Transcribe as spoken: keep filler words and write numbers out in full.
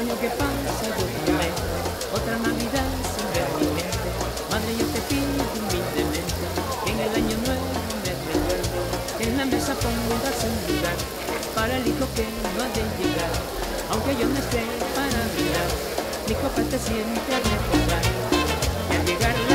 año que pasa yo también, otra Navidad sin ver a mi gente. Madre, yo te pido humildemente que en el año nuevo me recuerde, que en la mesa pongas un lugar para el hijo que no ha de llegar. Aunque yo no esté para mirar, mi copa te siente a recordar que al llegar